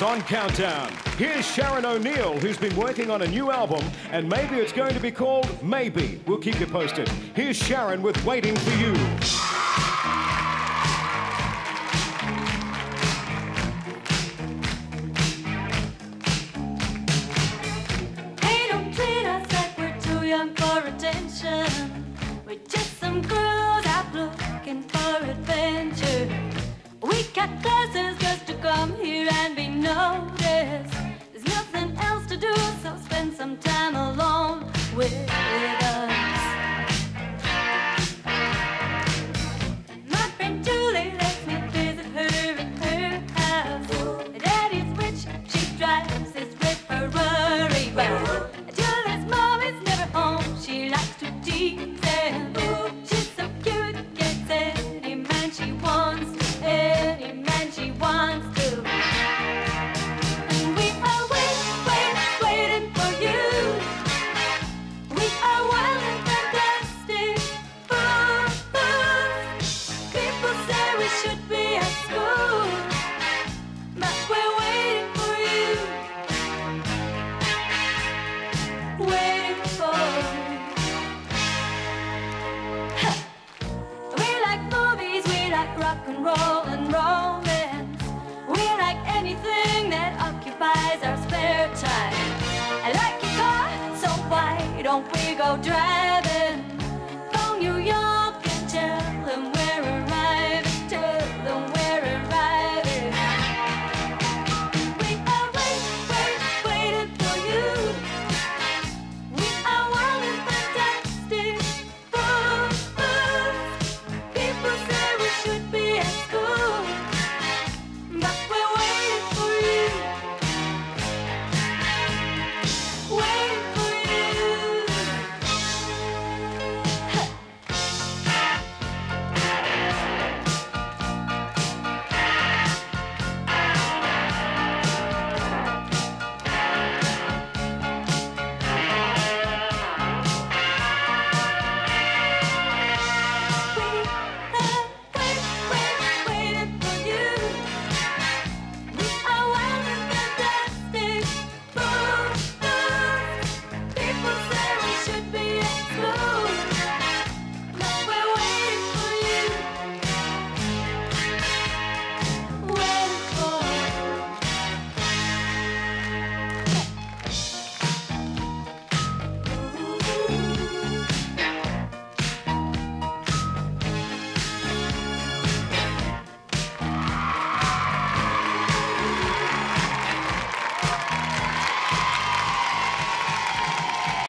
Christmas on Countdown. Here's Sharon O'Neill, who's been working on a new album, and maybe it's going to be called Maybe. We'll keep you posted. Here's Sharon with Waiting for You. Hey, don't treat us like we're too young for attention. We're just some girls out looking for adventure. We got classes just to come here and be noticed. There's nothing else to do, so spend some time alone with us. My friend Julie lets me visit her in her house. Daddy's rich, she drives his red Ferrari. But Julie's mom is never home, she likes to tease him. She's so cute, gets any man she wants to. Any man she wants to. And we are waiting for you. We are wild and fantastic fools. People say we should be at school, but we're waiting for you. Waiting for you. We like movies, we like rock and roll and romance. We like anything that occupies our spare time. I like your car, so why don't we go drive?